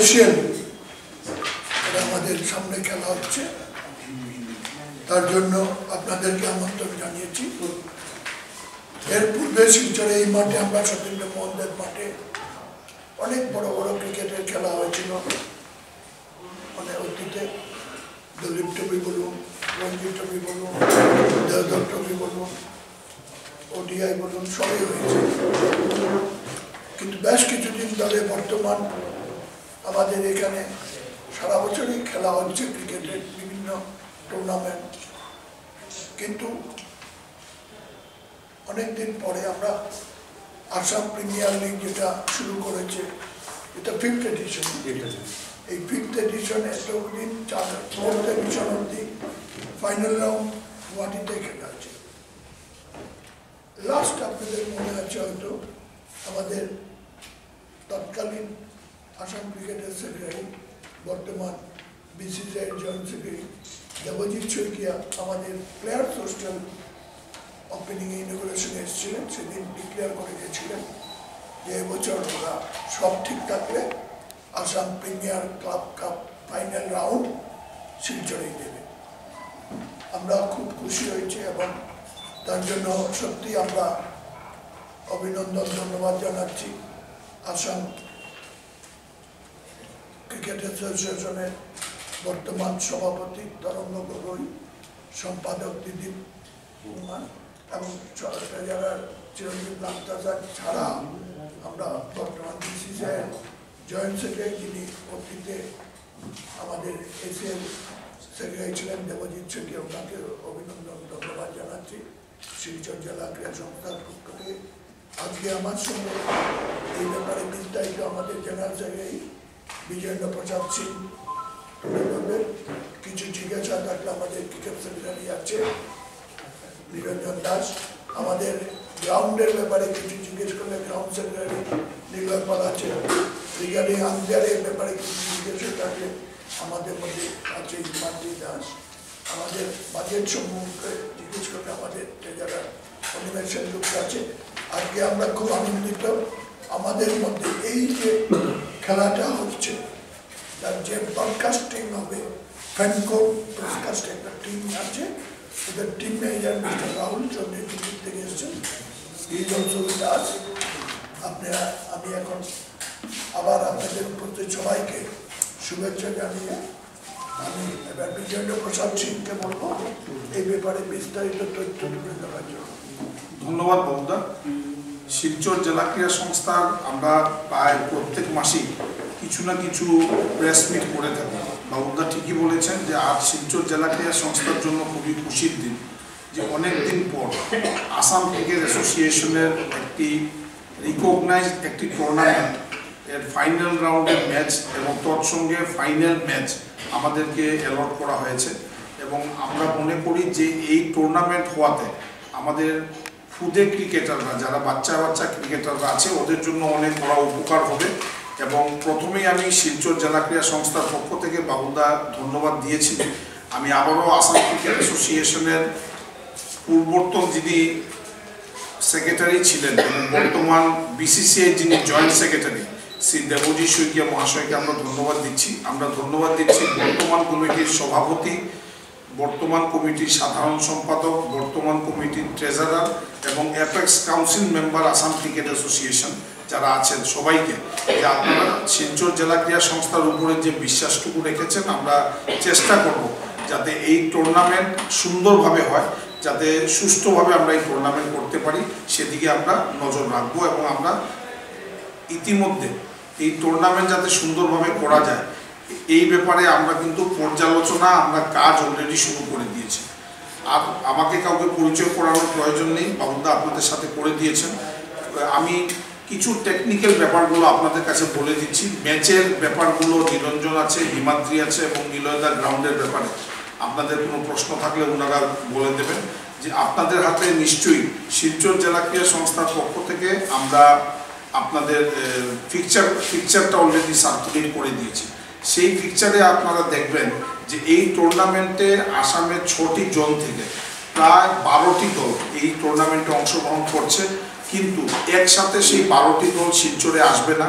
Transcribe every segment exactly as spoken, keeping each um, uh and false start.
Asian এটা আমাদের সামনে খেলা হচ্ছে, তার জন্য আপনাদেরকে আমন্ত্রণ জানিয়েছি। এর পূর্বে শিলচরে এই মাঠে আমরা সতীন্দ্র মোহনদেব মাঠে অনেক বড় বড় ক্রিকেটের খেলা হয়েছিল। মানে অতীতে দলীপ ট্রফি বলুন, রঞ্জি ট্রফি বলুন, দেওধর ট্রফি বলুন, ওডিআই বলুন, সবই হয়েছে। কিন্তু বেশ কিছুদিন ধরে বর্তমান আমাদের এখানে সারা বছরই খেলা হচ্ছে ক্রিকেটের বিভিন্ন টুর্নামেন্ট। কিন্তু অনেকদিন পরে আমরা আসাম প্রিমিয়ার লিগ যেটা শুরু করেছে, এটা ফিফথ এডিশন। এই ফিফথ এডিশন এতদিন চার ফোর্থ এডিশন অব্দি ফাইনাল রাউন্ড গুয়াহাটিতে খেলা আছে। লাস্ট আপনাদের মনে আছে হয়তো আমাদের তৎকালীন আসাম ক্রিকেটের সেক্রেটারি, বর্তমান BCCI joint secretary Devajit Saikia আমাদের প্লেয়ার্স হোস্টেল ওপেনিং ইনগুরেশনে এসেছিলেন। সেদিন ডিক্লেয়ার করে গেছিলেন যে এবছর ওরা সব ঠিক থাকলে Assam premier club cup final round শিলচরেই দেবে। আমরা খুব খুশি হয়েছি এবং তার জন্য সত্যি আমরা অভিনন্দন ধন্যবাদ জানাচ্ছি আসাম ক্রিকেট অ্যাসোসিয়েশনের বর্তমান সভাপতি তরঙ্গ গগৈ, সম্পাদক দিলীপ কুমার এবং ট্রেজারার চিরঞ্জীব লাক্তাজার ছাড়া আমরা বর্তমান বিসিসিআই জয়েন্ট সেক্রেটারি যিনি অতীতে আমাদের এসিএল সেক্রেটারি ছিলেন দেবজিৎ শইকিয়া, ওনাকে অভিনন্দন ধন্যবাদ জানাচ্ছি শিলচর জেলা ক্রীড়া সংস্থার পক্ষ থেকে। আজকে আমার সঙ্গে এই ব্যাপারে বিস্তারিত আমাদের জেনারেল সেক্রেটারি বিজেন্দ্র প্রসাদ সিং তুলে ধরবেন। কিছু জিজ্ঞাসা থাকলে আমাদের ক্রিকেট সেক্রেটারি আছে নিরঞ্জন দাস, আমাদের গ্রাউন্ডের ব্যাপারে কিছু জিজ্ঞেস করলে গ্রাউন্ড সেক্রেটারি নিলয় পাল আছে, রিগার্ডিং আম্পায়ারের ব্যাপারে কিছু জিজ্ঞাসা থাকলে আমাদের মধ্যে আছে হিমাদ্রি দাস, আমাদের বাজেট সম্পর্কে জিজ্ঞেস করলে আমাদের ট্রেজারার অনিমেষ সেনগুপ্ত আছে। আজকে আমরা খুব আনন্দিত আমাদের মধ্যে এই যে খেলাটা হচ্ছে তার যে ব্রডকাস্টিং হবে, ফ্যানকো ব্রডকাস্ট একটা টিম আছে, ওদের team manager mister Rahul Chowdhury Delhi থেকে এসেছেন। Is also with us. আপনারা আমি এখন আবার আপনাদের উপস্থিত সবাইকে শুভেচ্ছা জানিয়ে আমি এবার বিজেন্দ্র প্রসাদ সিংকে বলবো এই ব্যাপারে বিস্তারিত তথ্য তুলে দেওয়ার জন্য। ধন্যবাদ বাবুদা। শিলচর জেলা ক্রীড়া সংস্থার আমরা প্রায় প্রত্যেক মাসেই কিছু না কিছু প্রেস মিট করে থাকি। বাবুদা ঠিকই বলেছেন যে আজ শিলচর জেলা ক্রীড়া সংস্থার জন্য খুবই খুশির দিন যে অনেক দিন পর আসাম ক্রিকেট অ্যাসোসিয়েশনের একটি রিকগনাইজ একটি টুর্নামেন্ট এর ফাইনাল রাউন্ডের ম্যাচ এবং তৎসঙ্গে ফাইনাল ম্যাচ আমাদেরকে অ্যালট করা হয়েছে। এবং আমরা মনে করি যে এই টুর্নামেন্ট হওয়াতে আমাদের খুদে ক্রিকেটাররা যারা বাচ্চা বাচ্চা ক্রিকেটাররা আছে ওদের জন্য অনেক বড় উপকার হবে। এবং প্রথমেই আমি শিলচর জেলা ক্রীড়া সংস্থার পক্ষ থেকে বাবুদা ধন্যবাদ দিয়েছি। আমি আবারও আসাম ক্রিকেট অ্যাসোসিয়েশনের পূর্বতন যিনি সেক্রেটারি ছিলেন এবং বর্তমান বিসিসিআই যিনি জয়েন্ট সেক্রেটারি শ্রী দেবজিৎ শইকিয়া মহাশয়কে আমরা ধন্যবাদ দিচ্ছি। আমরা ধন্যবাদ দিচ্ছি বর্তমান কমিটির সভাপতি, বর্তমান কমিটির সাধারণ সম্পাদক, বর্তমান কমিটির ট্রেজারার এবং apex council member Assam cricket association যারা আছেন সবাইকে, যে আপনারা শিলচর জেলা ক্রীড়া সংস্থার উপরে যে বিশ্বাসটুকু রেখেছেন। আমরা চেষ্টা করব যাতে এই টুর্নামেন্ট সুন্দরভাবে হয়, যাতে সুষ্ঠুভাবে আমরা এই টুর্নামেন্ট করতে পারি সেদিকে আমরা নজর রাখবো। এবং আমরা ইতিমধ্যে এই টুর্নামেন্ট যাতে সুন্দরভাবে করা যায় এই ব্যাপারে আমরা কিন্তু পর্যালোচনা আমরা কাজ অলরেডি শুরু করে দিয়েছি। আর আমাকে কাউকে পরিচয় করানোর প্রয়োজন নেই, বাবুদা আপনাদের সাথে করে দিয়েছেন। আমি কিছু টেকনিক্যাল ব্যাপারগুলো আপনাদের কাছে বলে দিচ্ছি। ম্যাচের ব্যাপারগুলো নিরঞ্জন আছে, হিমাদ্রি আছে এবং নিলয়দা গ্রাউন্ডের ব্যাপারে আপনাদের কোনো প্রশ্ন থাকলে ওনারা বলে দেবেন। যে আপনাদের হাতে নিশ্চয়ই শিলচর জেলা ক্রীড়া সংস্থার পক্ষ থেকে আমরা আপনাদের ফিকচার ফিকচারটা অলরেডি সার্কুলেট করে দিয়েছি। সেই পিকচারে আপনারা দেখবেন যে এই টুর্নামেন্টে আসামের ছটি জোন থেকে প্রায় বারোটি দল এই টুর্নামেন্টে অংশগ্রহণ করছে, কিন্তু একসাথে সেই বারোটি দল শিলচরে আসবে না।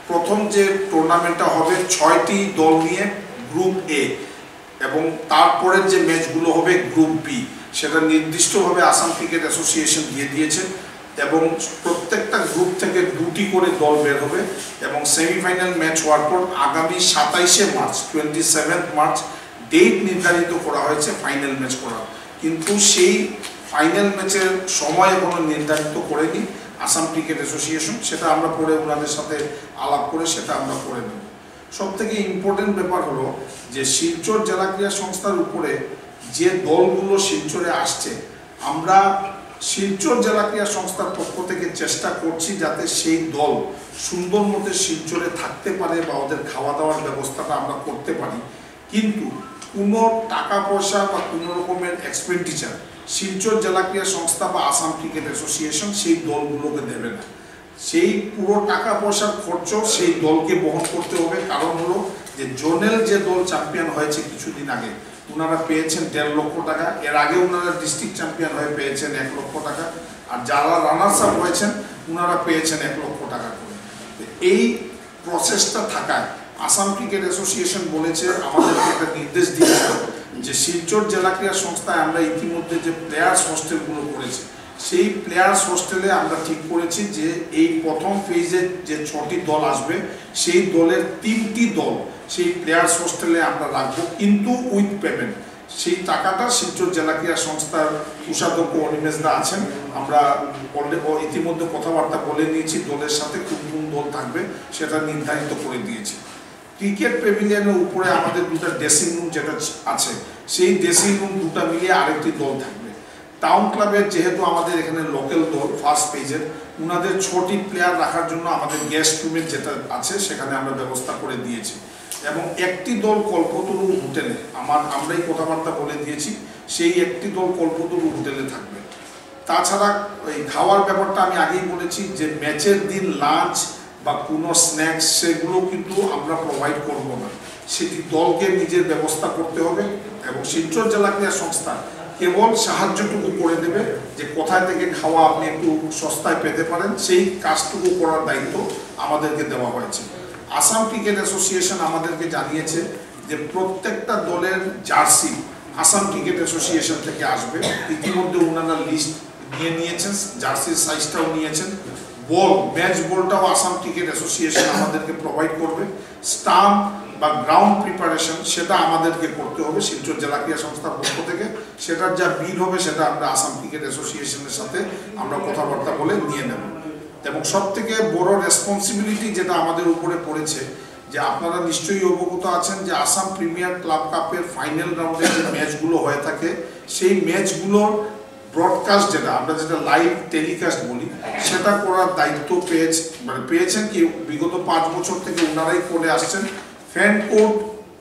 প্রথম যে টুর্নামেন্টটা হবে ছয়টি দল নিয়ে গ্রুপ এ, এবং তারপরের যে ম্যাচগুলো হবে গ্রুপ বি, সেটা নির্দিষ্টভাবে আসাম ক্রিকেট অ্যাসোসিয়েশন দিয়ে দিয়েছে। এবং প্রত্যেকটা গ্রুপ থেকে দুটি করে দল বের হবে এবং সেমিফাইনাল ম্যাচ হওয়ার পর আগামী সাতাইশে March twenty seventh March date নির্ধারিত করা হয়েছে ফাইনাল ম্যাচ করার। কিন্তু সেই ফাইনাল ম্যাচের সময় এখনো নির্ধারিত করেনি আসাম ক্রিকেট অ্যাসোসিয়েশন, সেটা আমরা পরে ওনাদের সাথে আলাপ করে সেটা আমরা করে নেব। সব থেকে ইম্পর্টেন্ট ব্যাপার হলো যে শিলচর জেলা ক্রীড়া সংস্থার উপরে যে দলগুলো শিলচরে আসছে, আমরা শিলচর জেলা ক্রীড়া সংস্থার পক্ষ থেকে চেষ্টা করছি যাতে সেই দল সুন্দর মতো শিলচরে থাকতে পারে বা ওদের খাওয়া দাওয়ার ব্যবস্থাটা আমরা করতে পারি। কিন্তু কোনো টাকা পয়সা বা কোনো রকমের এক্সপেন্ডিচার শিলচর জেলা ক্রীড়া সংস্থা বা আসাম ক্রিকেট অ্যাসোসিয়েশন সেই দলগুলোকে দেবে না। সেই পুরো টাকা পয়সার খরচ সেই দলকে বহন করতে হবে। কারণ হলো যে জোনেল যে দল চ্যাম্পিয়ন হয়েছে কিছুদিন আগে, ওনারা পেয়েছেন দেড় লক্ষ টাকা। এর আগে ওনারা ডিস্ট্রিক্ট চ্যাম্পিয়ন হয়ে পেয়েছেন এক লক্ষ টাকা, আর যারা রানার্স আপ হয়েছেন ওনারা পেয়েছেন এক লক্ষ টাকা করে। এই প্রসেসটা থাকায় আসাম ক্রিকেট অ্যাসোসিয়েশন বলেছে, আমাদেরকে একটা নির্দেশ দিয়েছে যে শিলচর জেলা ক্রীড়া সংস্থায় আমরা ইতিমধ্যে যে প্লেয়ার্স হোস্টেলগুলো করেছি, সেই প্লেয়ার্স হোস্টেলে আমরা ঠিক করেছি যে এই প্রথম ফেজে যে ছটি দল আসবে সেই দলের তিনটি দল সেই প্লেয়ার্স হোস্টেলে আমরা রাখবো, কিন্তু উইথ পেমেন্ট। সেই টাকাটা শিলচর জেলা ক্রীড়া সংস্থার কোষাধ্যক্ষ অনিমেষ দা আছেন, আমরা ইতিমধ্যে কথাবার্তা বলে নিয়েছি দলের সাথে কোন কোন দল থাকবে সেটা নির্ধারিত করে দিয়েছি। ক্রিকেট প্যাভিলিয়নের উপরে আমাদের দুটা ড্রেসিং রুম যেটা আছে, সেই ড্রেসিং রুম দুটা মিলিয়ে আরেকটি দল থাকবে। টাউন ক্লাবের যেহেতু আমাদের এখানে লোকাল দল ফার্স্ট পেজের, ওনাদের ছটি প্লেয়ার রাখার জন্য আমাদের গেস্ট রুমের যেটা আছে সেখানে আমরা ব্যবস্থা করে দিয়েছি। এবং একটি দল কল্পতরু হোটেলে, আমার আমরাই কথাবার্তা বলে দিয়েছি, সেই একটি দল কল্পতরু হোটেলে থাকবে। তাছাড়া এই খাওয়ার ব্যাপারটা আমি আগেই বলেছি যে ম্যাচের দিন লাঞ্চ বা কোনো স্ন্যাক্স সেগুলো কিন্তু আমরা প্রোভাইড করব না, সেটি দলকে নিজের ব্যবস্থা করতে হবে। এবং শিলচর জেলা ক্রীড়া সংস্থা কেবল সাহায্যটুকু করে দেবে যে কোথায় থেকে খাওয়া আপনি একটু সস্তায় পেতে পারেন, সেই কাজটুকু করার দায়িত্ব আমাদেরকে দেওয়া হয়েছে। আসাম ক্রিকেট অ্যাসোসিয়েশন আমাদেরকে জানিয়েছে যে প্রত্যেকটা দলের জার্সি আসাম ক্রিকেট অ্যাসোসিয়েশন থেকে আসবে। ইতিমধ্যে ওনারা লিস্ট নিয়ে নিয়েছেন, জার্সির সাইজটাও নিয়েছেন। বল, ম্যাচ বলটাও আসাম ক্রিকেট অ্যাসোসিয়েশন আমাদেরকে প্রোভাইড করবে। স্টাম্প বা গ্রাউন্ড প্রিপারেশন সেটা আমাদেরকে করতে হবে শিলচর জেলা ক্রীড়া সংস্থার পক্ষ থেকে। সেটার যা বিল হবে সেটা আমরা আসাম ক্রিকেট অ্যাসোসিয়েশনের সাথে আমরা কথাবার্তা বলে নিয়ে নেব। এবং সব থেকে বড় রেসপন্সিবিলিটি যেটা আমাদের উপরে পড়েছে, যে আপনারা নিশ্চয়ই অবগত আছেন যে আসাম প্রিমিয়ার ক্লাব কাপের ফাইনাল রাউন্ডে যে ম্যাচগুলো হয়ে থাকে, সেই ম্যাচগুলোর ব্রডকাস্ট যেটা আমরা যেটা লাইভ টেলিকাস্ট বলি, সেটা করার দায়িত্ব পেয়েছে মানে পেয়েছেন কি বিগত পাঁচ বছর থেকে ওনারাই করে আসছেন। ফ্যান কোড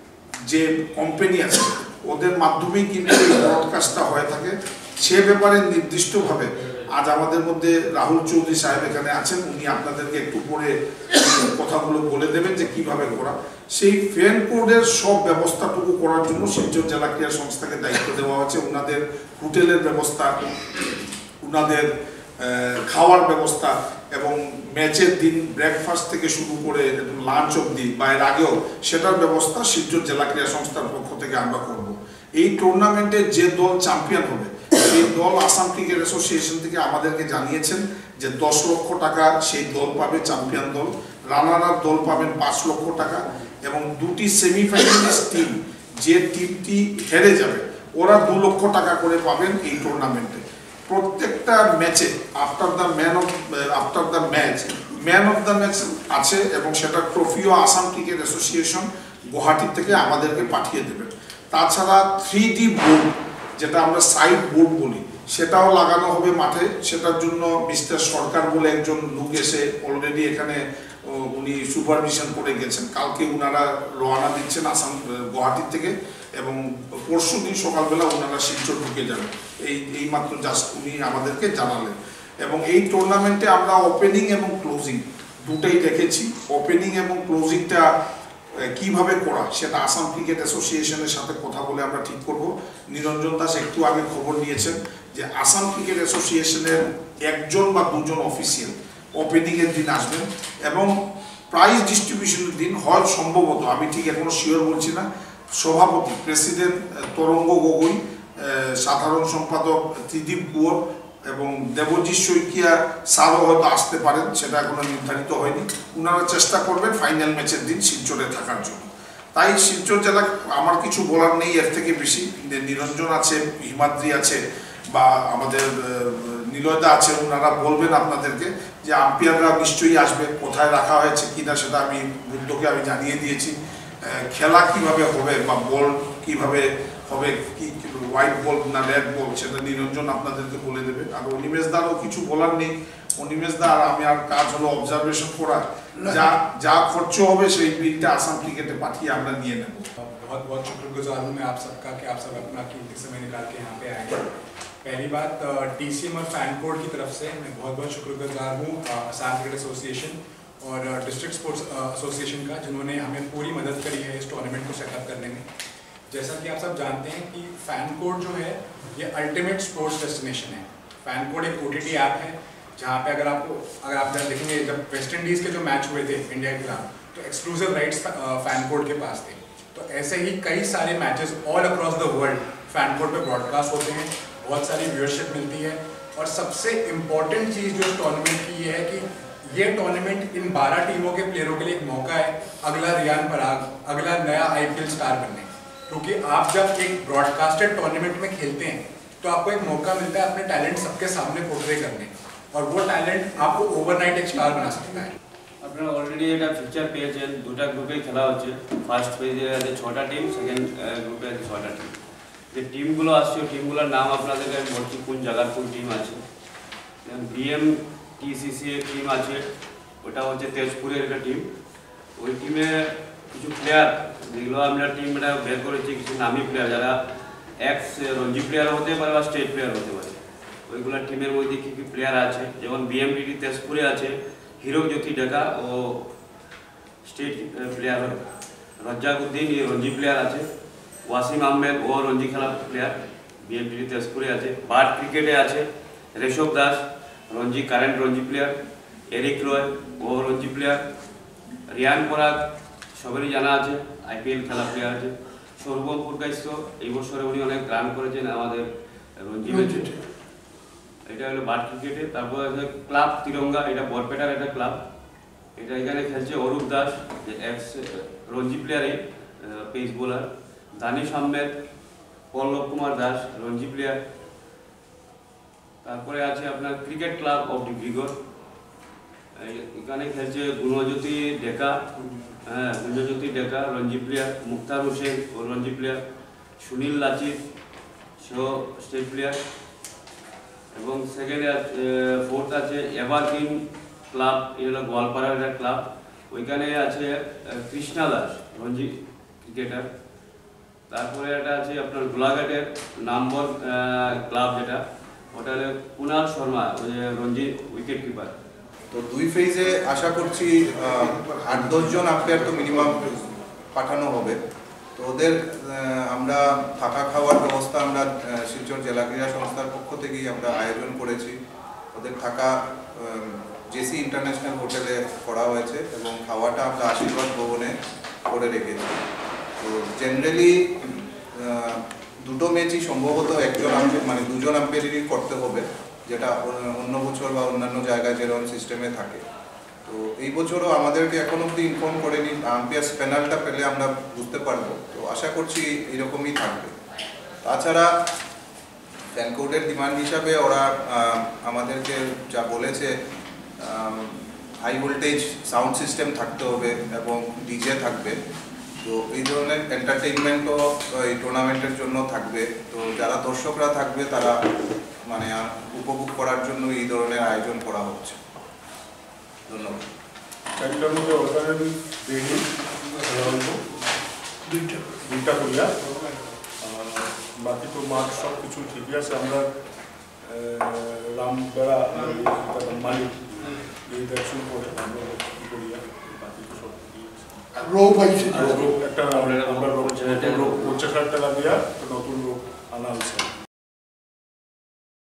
যে কোম্পানি আছে ওদের মাধ্যমেই কিন্তু এই ব্রডকাস্টটা হয়ে থাকে। সে ব্যাপারে নির্দিষ্টভাবে আজ আমাদের মধ্যে রাহুল চৌধুরী সাহেব এখানে আছেন, উনি আপনাদেরকে একটু পরে কথাগুলো বলে দেবেন যে কিভাবে করা। সেই ফ্যান কোডের সব ব্যবস্থাটুকু করার জন্য শিলচর জেলা ক্রীড়া সংস্থাকে দায়িত্ব দেওয়া হয়েছে। ওনাদের হোটেলের ব্যবস্থা, ওনাদের খাওয়ার ব্যবস্থা এবং ম্যাচের দিন ব্রেকফাস্ট থেকে শুরু করে লাঞ্চ অবধি বা এর আগেও সেটার ব্যবস্থা শিলচর জেলা ক্রীড়া সংস্থার পক্ষ থেকে আমরা করব। এই টুর্নামেন্টে যে দল চ্যাম্পিয়ন হবে সেই দল আসাম ক্রিকেট অ্যাসোসিয়েশন থেকে আমাদেরকে জানিয়েছেন যে দশ লক্ষ টাকা সেই দল পাবে, চ্যাম্পিয়ন দল। রানার আপ দল পাবেন পাঁচ লক্ষ টাকা এবং দুটি সেমিফাইনালিস্ট টিম, যে টিমটি হেরে যাবে ওরা দু লক্ষ টাকা করে পাবেন এই টুর্নামেন্টে। প্রত্যেকটা ম্যাচে after the man of after the match man of the match আছে এবং সেটা ট্রফিও আসাম ক্রিকেট অ্যাসোসিয়েশন গুয়াহাটি থেকে আমাদেরকে পাঠিয়ে দেবেন। তাছাড়া থ্রি ডি বোর্ড যেটা আমরা সাইড বোর্ড বলি সেটাও লাগানো হবে মাঠে। সেটার জন্য মিস্টার সরকার বলে একজন লোক এসে অলরেডি এখানে উনি সুপারভিশন করে গেছেন। কালকে ওনারা রওনা দিচ্ছেন আসাম গুয়াহাটি থেকে এবং পরশু দিন সকালবেলা ওনারা শিলচর ঢুকে যাবেন। এই এই মাত্র জাস্ট উনি আমাদেরকে জানালেন। এবং এই টুর্নামেন্টে আমরা ওপেনিং এবং ক্লোজিং দুটাই রেখেছি। ওপেনিং এবং ক্লোজিংটা কিভাবে করা সেটা আসাম ক্রিকেট অ্যাসোসিয়েশনের সাথে কথা বলে আমরা ঠিক করব। নিরঞ্জন দাস একটু আগে খবর নিয়েছেন যে আসাম ক্রিকেট অ্যাসোসিয়েশনের একজন বা দুজন অফিসিয়াল ওপেনিংয়ের দিন আসবেন এবং প্রাইজ ডিস্ট্রিবিউশনের দিন হয় সম্ভবত, আমি ঠিক এখনো শিওর বলছি না, সভাপতি প্রেসিডেন্ট তরঙ্গ গগৈ, সাধারণ সম্পাদক ত্রিদীপ কুয়োর এবং দেবজিৎ শইকিয়া স্যারও হয়তো আসতে পারেন, সেটা এখনো নির্ধারিত হয়নি। ওনারা চেষ্টা করবেন ফাইনাল ম্যাচের দিন শিলচরে থাকার জন্য। তাই শিলচর জেলা আমার কিছু বলার নেই এর থেকে বেশি। নিরঞ্জন আছে, হিমাদ্রি আছে বা আমাদের নিলয়দা আছে, ওনারা বলবেন আপনাদেরকে যে আম্পায়াররা নিশ্চয়ই আসবে, কোথায় রাখা হয়েছে কিনা সেটা আমি বুদ্ধকে আমি জানিয়ে দিয়েছি। খেলা কিভাবে হবে বা বল কিভাবে হবে, কি হোয়াইট বল না রেড বল, সেটা নিরঞ্জন আপনাদেরকে বলে দেবে। আর অনিমেষ দারও কিছু বলার নেই। অনিমেষ দা আর আমি আর কাজ হলো অবজারভেশন করা, যা যা খরচ হবে সেই বিলটা আসাম ক্রিকেটে পাঠিয়ে আমরা নিয়ে নেব। बहुत बहुत शुक्रगुजार हूँ मैं आप सबका कि आप सब अपना कीमती समय निकाल के यहाँ पे आए हैं। पहली बात, टीसीएम और फैन कोड की तरफ से मैं बहुत बहुत शुक्रगुजार हूँ असम क्रिकेट एसोसिएशन और डिस्ट्रिक्ट स्पोर्ट्स एसोसिएशन का, जिन्होंने हमें पूरी मदद करी है इस टूर्नामेंट को सेटअप करने में। जैसा कि आप सब जानते हैं कि फैन कोड जो है ये अल्टीमेट स्पोर्ट्स डेस्टिनेशन है। फैन कोड एक ओटीटी ऐप है जहाँ पे अगर आपको अगर आप देखेंगे, जब वेस्ट इंडीज़ के जो मैच हुए थे इंडिया के खिलाफ, तो एक्सक्लूसिव राइट्स फैन कोड के पास थे। तो ऐसे ही कई सारे matches all across the world fan code पे ब्रॉडकास्ट होते हैं, बहुत सारी व्यूअरशिप मिलती है। और सबसे इम्पॉर्टेंट चीज़ जो टूर्नामेंट की ये है कि ये टूर्नामेंट इन बारह टीमों के प्लेयरों के लिए एक मौका है अगला रियान पराग, अगला नया आईपीएल स्टार बनने। क्योंकि आप जब एक ब्रॉडकास्टेड टूर्नामेंट में खेलते हैं तो आपको एक मौका मिलता है अपने टैलेंट सबके सामने पोर्ट्रे करने, और वो टैलेंट आपको ओवरनाइट एक स्टार बना सकता है। আপনারা অলরেডি এটা ফিচার পেয়েছেন, দুটা গ্রুপে খেলা হচ্ছে। ফার্স্ট পেজে আছে ছটা টিম, সেকেন্ড গ্রুপে আছে ছটা টিম। যে টিমগুলো আসছে টিমগুলোর নাম আপনাদেরকে আমি বলছি কোন জায়গার কোন টিম আছে। বিএম টিসিসি এর টিম আছে, ওটা হচ্ছে তেজপুরের একটা টিম। ওই টিমে কিছু প্লেয়ার যেগুলো আমরা টিমটা বের করেছি, কিছু নামি প্লেয়ার যারা এক্স রঞ্জি প্লেয়ার হতে পারে বা স্টেট প্লেয়ার হতে পারে। ওইগুলো টিমের মধ্যে কী কী প্লেয়ার আছে, যেমন বিএমটিটি তেজপুরে আছে হিরক জ্যোতি ডেকা ও স্টেট প্লেয়ার, রজ্জাকুদ্দিন এই রঞ্জি প্লেয়ার আছে, ওয়াসিম আহমেদ ও রঞ্জি খেলা প্লেয়ার বিএমটিটি তেজপুরে আছে। বার্ড ক্রিকেটে আছে Rishav Das, Ranji current Ranji player, Eric Roy ও রঞ্জি প্লেয়ার, রিয়ান পরাগ সবারই জানা আছে আইপিএল খেলা প্লেয়ার আছে। সৌরভ পুরকাইস্ত এই বছরে উনি অনেক রান করেছেন আমাদের রঞ্জি ম্যাচে, এটা হলো বার্ড ক্রিকেটে। তারপর আছে ক্লাব তিরঙ্গা, এটা বরপেটার একটা ক্লাব, এটা এখানে খেলছে অরূপ দাস, যে এক্স রঞ্জি প্লেয়ারে pace bowler, Danish Ahmed, Pallab Kumar Das Ranji player. তারপরে আছে আপনার ক্রিকেট ক্লাব অফ ডিব্রুগড়, এখানে খেলছে গুণজ্যোতি ডেকা, হ্যাঁ গুণজ্যোতি ডেকা রঞ্জি প্লেয়ার, মুক্তার হোসেন ও রঞ্জি প্লেয়ার, সুনীল লাচিত সেও স্টেট প্লেয়ার। এবং সেকেন্ডে ফোর্থ আছে এভারগ্রিন ক্লাব, এই হলো গোয়ালপাড়ার একটা ক্লাব, ওইখানে আছে কৃষ্ণা দাস রঞ্জি ক্রিকেটার। তারপরে একটা আছে আপনার গোলাঘাটের নাম্বর ক্লাব, যেটা ওটা হলো কুণাল শর্মা, ওই যে রঞ্জি উইকেট কিপার। তো দুই ফেজে আশা করছি আট দশজন আম্পায়ার তো মিনিমাম পাঠানো হবে। তো ওদের আমরা থাকা খাওয়ার ব্যবস্থা আমরা শিলচর জেলা ক্রীড়া সংস্থার পক্ষ থেকেই আমরা আয়োজন করেছি। ওদের থাকা জেসি ইন্টারন্যাশনাল হোটেলে করা হয়েছে এবং খাওয়াটা আমরা আশীর্বাদ ভবনে করে রেখেছি। তো জেনারেলি দুটো ম্যাচই সম্ভবত একজন আম্পায়ার মানে দুজন আম্পায়ারই করতে হবে, যেটা অন্য বছর বা অন্যান্য জায়গায় যেরকম সিস্টেমে থাকে। তো এই বছরও আমাদেরকে এখন অব্দি ইনফর্ম করেনি, আম্পায়ার্স প্যানেলটা পেলে আমরা বুঝতে পারবো। তো আশা করছি এরকমই থাকবে। তাছাড়া ফ্যান কোডের ডিমান্ড হিসাবে ওরা আমাদেরকে যা বলেছে, হাই ভোল্টেজ সাউন্ড সিস্টেম থাকতে হবে এবং ডিজে থাকবে। তো এই ধরনের এন্টারটেইনমেন্টও এই টুর্নামেন্টের জন্য থাকবে। তো যারা দর্শকরা থাকবে তারা মানে উপভোগ করার জন্য এই ধরনের আয়োজন করা হচ্ছে। ধন্যবাদ। চারটার মধ্যে অর্ডারের দেয়নি, দুইটা দুইটা করিয়া, বাকি তো মাঠ সব কিছু ঠিকই আছে। আমরা রামবেড়া মালিক এই দেখুন করে আমরা করিয়া, বাকি তো সব রো পাইছে, একটা আমরা রোগ পঞ্চাশ হাজার টাকা দিয়া নতুন রোগ আনা হয়েছে।